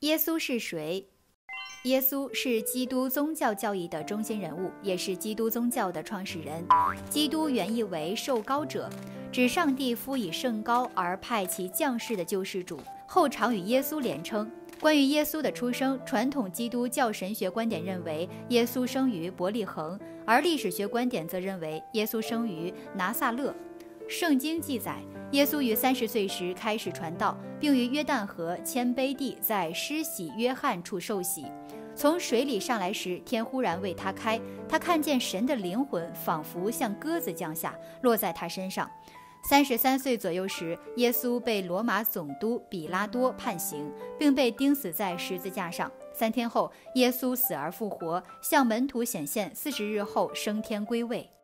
耶稣是谁？耶稣是基督宗教教义的中心人物，也是基督宗教的创始人。基督原意为受膏者，指上帝敷以圣膏而派其降世的救世主，后常与耶稣连称。关于耶稣的出生，传统基督教神学观点认为耶稣生于伯利恒，而历史学观点则认为耶稣生于拿撒勒。圣经记载，耶稣于30岁时开始传道，并于约旦河谦卑地在施洗约翰处受洗。从水里上来时，天忽然为他开，他看见神的灵魂仿佛像鸽子降下，落在他身上。33岁左右时，耶稣被罗马总督比拉多判刑，并被钉死在十字架上。3天后，耶稣死而复活，向门徒显现，40日后升天归位。